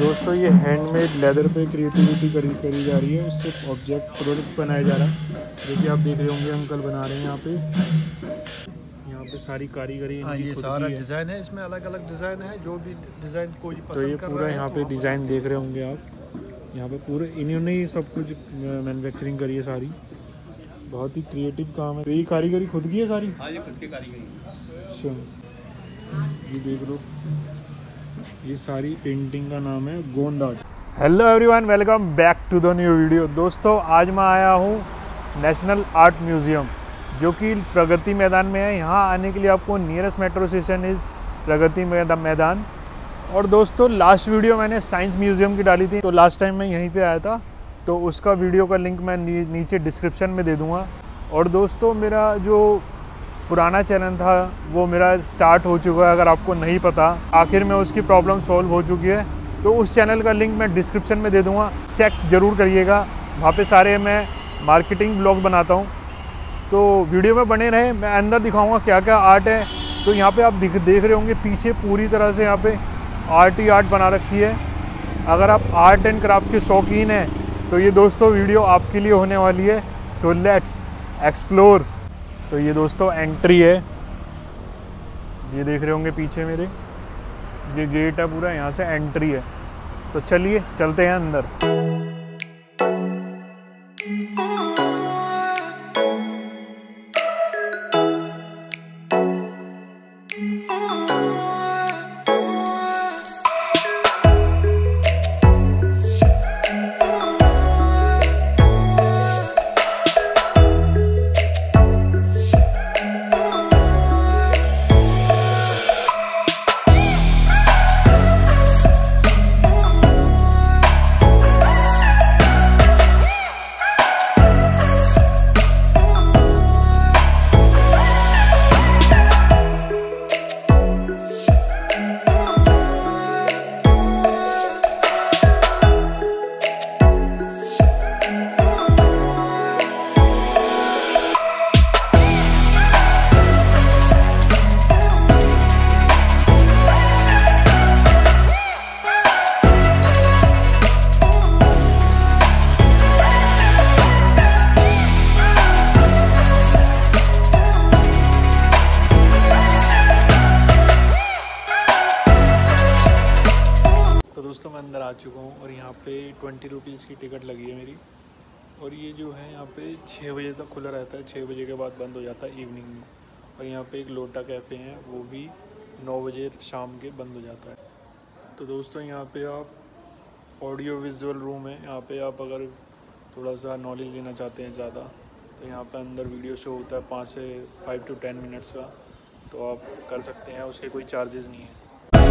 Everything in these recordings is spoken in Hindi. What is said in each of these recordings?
दोस्तों ये हैंडमेड लेदर पे क्रिएटिविटी करी जा रही है, उससे ऑब्जेक्ट प्रोडक्ट बनाया जा रहा है। देखिए आप देख रहे होंगे अंकल बना रहे हैं यहाँ पे सारी कारीगरी। हाँ, ये सारा डिज़ाइन है, इसमें अलग अलग डिज़ाइन है, जो भी डिज़ाइन कोई पसंद तो ये कर पूरा रहा है यहाँ पे डिज़ाइन देख रहे होंगे आप। यहाँ पे पूरे इन्होंने ही सब कुछ मैन्युफैक्चरिंग करी है सारी। बहुत ही क्रिएटिव काम है। तो ये कारीगरी खुद की है सारी? हाँ, ये खुद की कारीगरी। अच्छा, ये देख लो, ये सारी पेंटिंग का नाम है गोंद art. Hello everyone, welcome back to the new video. दोस्तों आज मैं आया हूँ नेशनल आर्ट म्यूज़ियम, जो कि प्रगति मैदान में है। यहाँ आने के लिए आपको nearest metro station is Pragati Maidan. और दोस्तों लास्ट वीडियो मैंने साइंस म्यूज़ियम की डाली थी, तो लास्ट टाइम मैं यहीं पे आया था, तो उसका वीडियो का लिंक मैं नीचे डिस्क्रिप्शन में दे दूँगा। और दोस्तों मेरा जो पुराना चैनल था वो मेरा स्टार्ट हो चुका है, अगर आपको नहीं पता, आखिर में उसकी प्रॉब्लम सॉल्व हो चुकी है, तो उस चैनल का लिंक मैं डिस्क्रिप्शन में दे दूँगा, चेक ज़रूर करिएगा। वहाँ पे सारे मैं मार्केटिंग ब्लॉग बनाता हूँ, तो वीडियो में बने रहे। मैं अंदर दिखाऊंगा क्या क्या आर्ट है। तो यहाँ पे आप देख रहे होंगे पीछे पूरी तरह से यहाँ पे आर्ट ही आर्ट बना रखी है। अगर आप आर्ट एंड क्राफ्ट के शौकीन हैं तो ये दोस्तों वीडियो आपके लिए होने वाली है। So let's explore. तो ये दोस्तों एंट्री है, ये देख रहे होंगे पीछे मेरे, ये गेट है पूरा, यहाँ से एंट्री है। तो चलिए चलते हैं अंदर। दोस्तों मैं अंदर आ चुका हूँ और यहाँ पे 20 रुपीज़ की टिकट लगी है मेरी। और ये जो है यहाँ पे 6 बजे तक खुला रहता है, 6 बजे के बाद बंद हो जाता है इवनिंग में। और यहाँ पे एक लोटा कैफ़े है, वो भी 9 बजे शाम के बंद हो जाता है। तो दोस्तों यहाँ पे आप ऑडियो विजुअल रूम है, यहाँ पे आप अगर थोड़ा सा नॉलेज लेना चाहते हैं ज़्यादा, तो यहाँ पर अंदर वीडियो शो होता है 5 to 10 मिनट्स का, तो आप कर सकते हैं, उसके कोई चार्जेस नहीं है।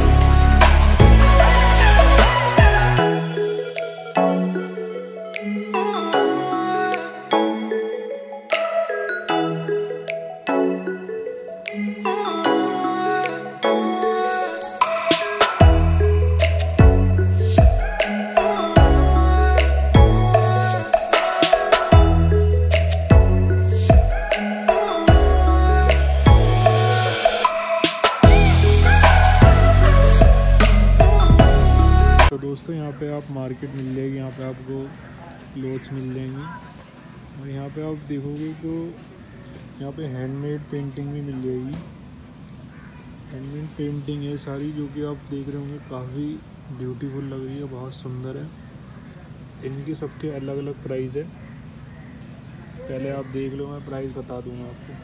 दोस्तों यहाँ पे आप मार्केट मिल जाएगी, यहाँ पे आपको क्लोथ्स मिल जाएंगी। और यहाँ पे आप देखोगे तो यहाँ पे हैंडमेड पेंटिंग भी मिल जाएगी। हैंडमेड पेंटिंग है सारी, जो कि आप देख रहे होंगे काफ़ी ब्यूटीफुल लग रही है, बहुत सुंदर है। इनकी सबके अलग अलग प्राइस है, पहले आप देख लो, मैं प्राइस बता दूँगा आपको।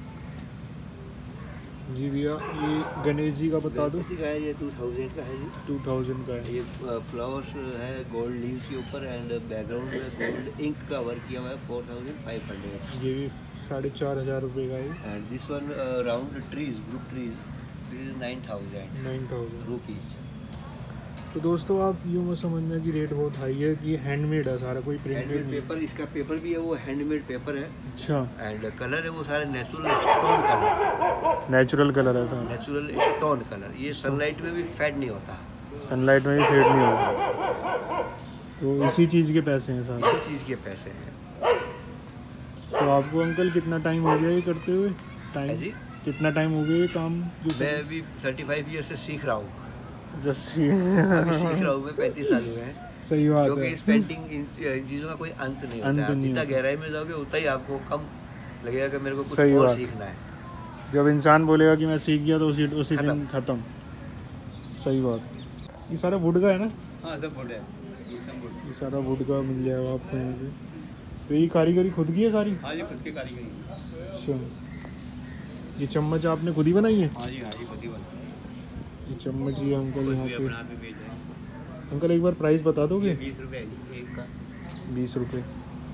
जी भैया, ये गणेश जी का बता दो। ये 2000 का है जी। 2000 का है। ये फ्लावर्स है गोल्ड लीव्स के ऊपर, एंड बैकग्राउंड में गोल्ड इंक का वर्क किया हुआ है, 4500। ये भी 4500 रुपये का है। And this one round trees, group trees, this is 9000 rupees. तो दोस्तों आप यूँ मत समझना कि रेट बहुत हाई है, कि ये हैंडमेड है सारा, कोई प्रिंटेड नहीं। पेपर, इसका पेपर भी है वो हैंडमेड पेपर है। अच्छा। एंड कलर है वो सारे natural stone colour. Natural colour है सारा, नेचुरल स्टोन कलर। ये सनलाइट में भी फेड नहीं होता, सनलाइट में भी फेड नहीं होता। तो इसी चीज़ के पैसे हैं सारे, इसी चीज़ के पैसे हैं। तो आपको अंकल कितना टाइम हो गया ये करते हुए? टाइम जी कितना टाइम हो गया ये काम? जो मैं अभी 35 ईयर से सीख रहा हूँ। जस्ट अभी सीख रहा हूँ मैं, 35 साल हुए हैं। सही बात क्योंकि है। इस पेंटिंग इन चीज़ों का कोई अंत नहीं होता है। आप जितना गहराई में जाओगे उतना ही आपको कम लगेगा कि मेरे को कुछ सही और बात। सीखना है। जब इंसान बोलेगा कि मैं सीख गया तो उसी खत्म। दिन ख़त्म। सही बात। ये सारा वुड का है ना? हाँ सब वुड है, ये सब वुड। ये सारा वुड का मिल जाएगा आपको यहाँ पे। तो ये कारीगरी खुद की है सारी? हाँ ये खुद की कारीगरी है। अच्छा, ये चम्मच आपने खुद ही बनाई है? हाँ जी खुद ही बना। ये चम्मच ये अंकल यहाँ भी पे। अपना हाथ में बेच रहे हैं। अंकल एक बार प्राइस बता दोगे? 20 रुपये एक का। 20 रुपये।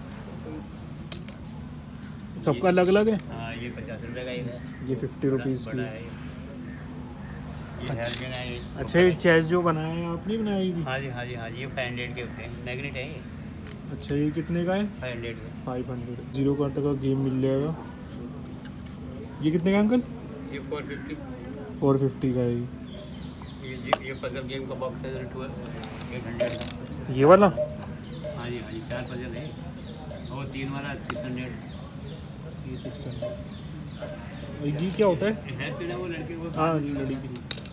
सबका अलग अलग है? हाँ ये 50 रुपये का एक है। ये 50 रुपीज़ बड़ा की। है ये हेल्मेट है ये। अच्छा, ये चेस जो बनाया है आपने बनाई थी? हाँ जी ये 500 के होते हैं, मैग्नेट है ये। अच्छा, ये कितने का है? 500 के। 500। 0 कांटे का गेम मिल जाएगा। ये कितने का अंकल? ये 450। 450 का है ये। ये पजल गेम का बॉक्स है 800 का। ये वाला? हाँ जी 4 पजल है और 3 वाला 600। 600। और ये क्या होता है? है फिर वो लड़के को। हाँ, लड़ी की।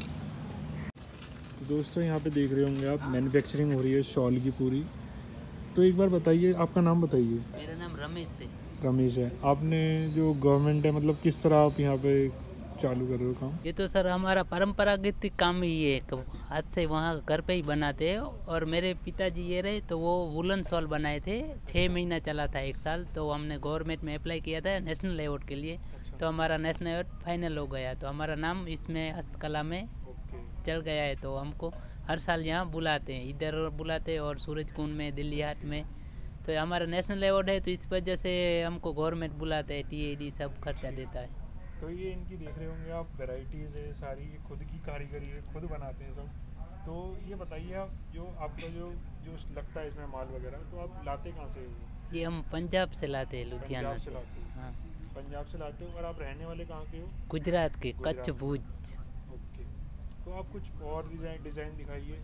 तो दोस्तों यहाँ पे देख रहे होंगे आप, मैन्युफैक्चरिंग हो रही है शॉल की पूरी। तो एक बार बताइए, आपका नाम बताइए। मेरा नाम रमेश है। रमेश है। आपने जो गवर्नमेंट है, मतलब किस तरह आप यहाँ पे चालू कर रहे हो काम? ये तो सर हमारा परंपरागत काम ही है, हाथ से वहाँ घर पे ही बनाते हैं। और मेरे पिताजी ये रहे तो वो वुलन शॉल बनाए थे, 6 महीना चला था, 1 साल। तो हमने गवर्नमेंट में अप्लाई किया था नेशनल अवार्ड के लिए। तो हमारा नेशनल अवार्ड फाइनल हो गया, तो हमारा नाम इसमें हस्तकला में चल गया है। तो हमको हर साल यहाँ बुलाते हैं, इधर बुलाते हैं और सूरज कुंड में, दिल्ली हाट में। तो हमारा नेशनल अवार्ड है, तो इस वजह से हमको गवर्नमेंट बुलाते हैं, TAD सब खर्चा देता है। तो ये इनकी देख रहे होंगे आप, वैरायटीज़ है सारी, ये खुद की कारीगरी है, खुद बनाते हैं सब। तो ये बताइए आप, जो आपका जो लगता है इसमें माल वगैरह, तो आप लाते कहाँ से हो? ये हम पंजाब से लाते हैं, लुधियाना पंजाब से। से लाते हो? हाँ, पंजाब से लाते हो। और आप रहने वाले कहाँ के हो? गुजरात के, गुजरात। कच्छ, भुज। ओके। तो आप कुछ और डिज़ाइन दिखाइए।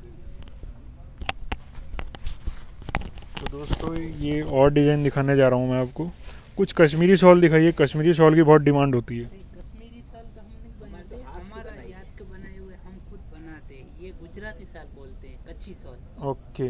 तो दोस्तों ये और डिज़ाइन दिखाने जा रहा हूँ मैं आपको। कुछ कश्मीरी शॉल दिखाइए। कश्मीरी शॉल की बहुत डिमांड होती है। कश्मीरी शाल तो हम नहीं बनाते, हमारा याद के बनाए हुए हम खुद बनाते हैं। ये गुजराती शाल बोलते हैं, कच्ची शाल। ओके।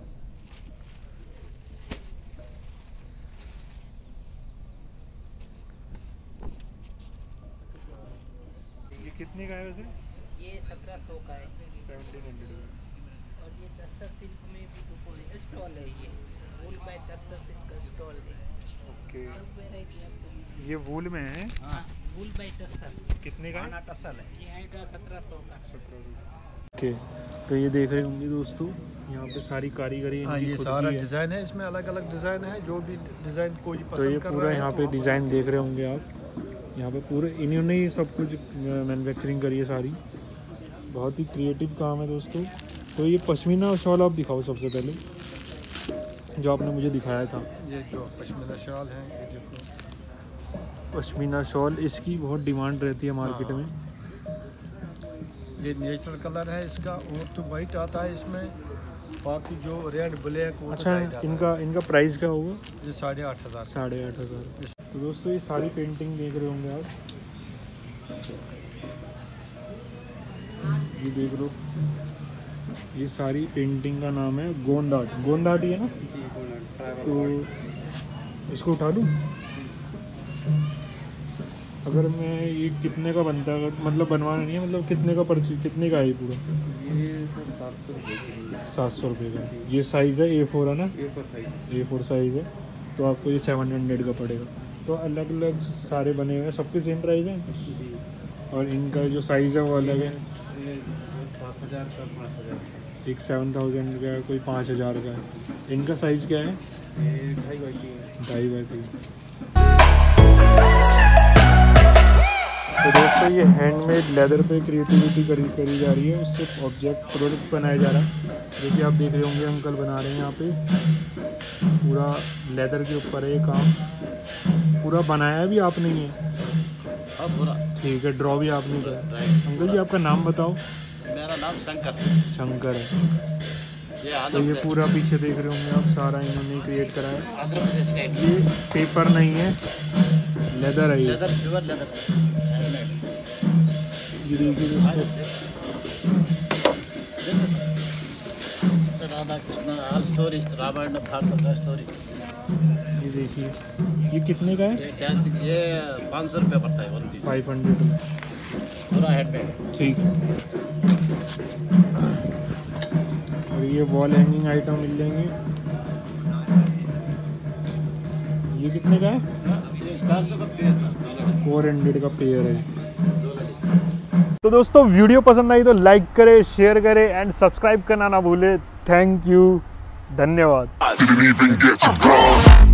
ये कितने का है वैसे? ये 1700 का है। 1700। और ये तस्सर सिल्क में भी दुकान है, स्टॉल है। ये वूल बाय तस्सर सिल्क का स्टॉल है। ओके। सब वैरायटी आपको। ये वूल में है? हाँ, वूल बाय तस्सर। कितने का है? टसल है। ये आएगा 1700 का। 1700। ओके। तो ये देख रहे होंगे दोस्तों, यहाँ पे सारी कारीगरी हाँ इनकी ये खुद सारा की है। डिज़ाइन है, इसमें अलग अलग डिज़ाइन है। जो भी डिज़ाइन कोई तो ये पसंद कर पूरा रहा है यहाँ तो पे वो डिज़ाइन देख रहे होंगे आप। यहाँ पे पूरे इन्होंने ही सब कुछ मैन्युफैक्चरिंग करी है सारी। बहुत ही क्रिएटिव काम है दोस्तों। तो ये पश्मीना शॉल आप दिखाओ सबसे पहले, जो आपने मुझे दिखाया था। ये जो पश्मीना शाल है, ये देखो पश्मीना शॉल, इसकी बहुत डिमांड रहती है मार्केट में। ये नेचुरल कलर है इसका, और तो वाइट आता है इसमें। बाकी जो रेड ब्लैक वो अच्छा, तो white आता इनका प्राइस क्या होगा? है। ये 8,500। 8,500। तो दोस्तों ये सारी पेंटिंग देख रहे होंगे आप, ये देख लो। ये सारी पेंटिंग का नाम है गोंद आर्ट। गोंद आर्ट ही है ना? तो इसको उठा लूँ? अगर मैं ये कितने का बनता है, अगर मतलब बनवाना नहीं है, मतलब कितने का कितने का है ये पूरा? ये सर 700 रुपये 700 रुपये का। ये साइज़ है A4 है ना? A4 साइज़ है। तो आपको ये 700 का पड़ेगा। तो अलग अलग सारे बने हुए हैं, सबके सेम प्राइस है। और इनका जो साइज़ है वो अलग है। 7,000 का 5,000। एक 7,000 का है, कोई 5,000 का है। इनका साइज़ क्या है? ये 2.5 बाई 3 2.5 बाई 3। तो दोस्तों ये हैंडमेड लेदर पे क्रिएटिविटी करी जा रही है। उससे ऑब्जेक्ट प्रोडक्ट बनाया जा रहा है। देखिए आप देख रहे होंगे अंकल बना रहे हैं यहाँ पे। पूरा लेदर के ऊपर है ये काम। पूरा बनाया भी आपने ही है? अब पूरा ठीक है, ड्रॉ भी आपने किया। अंकल जी आपका नाम बताओ। मेरा नाम शंकर। शंकर है। तो ये पूरा पीछे देख रहे होंगे आप, सारा इन्होंने क्रिएट करा है। आंध्र प्रदेश का ये पेपर नहीं है, लेदर है ये। Leather, pure leather. ये देखिए दोस्तों, राधा कृष्ण ऑल स्टोरी रामायण भारत का स्टोरी। ये देखिए, ये कितने का है? ये डांसिंग ये 500 रुपये पड़ता है 1 पीस 500। पूरा हैंडमेड। ठीक। और ये वॉल हैंगिंग आइटम मिल जाएंगे। ये कितने का है? ये 400 का पेयर सर, 400 का पेयर है। तो दोस्तों वीडियो पसंद आई तो लाइक करें, शेयर करें एंड सब्सक्राइब करना ना भूले। थैंक यू, धन्यवाद।